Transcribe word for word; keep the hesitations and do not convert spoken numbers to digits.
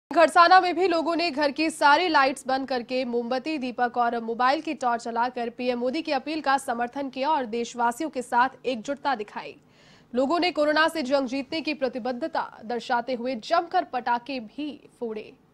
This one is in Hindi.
खरसाना में भी लोगों ने घर की सारी लाइट्स बंद करके मोमबत्ती, दीपक और मोबाइल की टॉर्च जलाकर पीएम मोदी की अपील का समर्थन किया और देशवासियों के साथ एकजुटता दिखाई। लोगों ने कोरोना से जंग जीतने की प्रतिबद्धता दर्शाते हुए जमकर पटाखे भी फोड़े।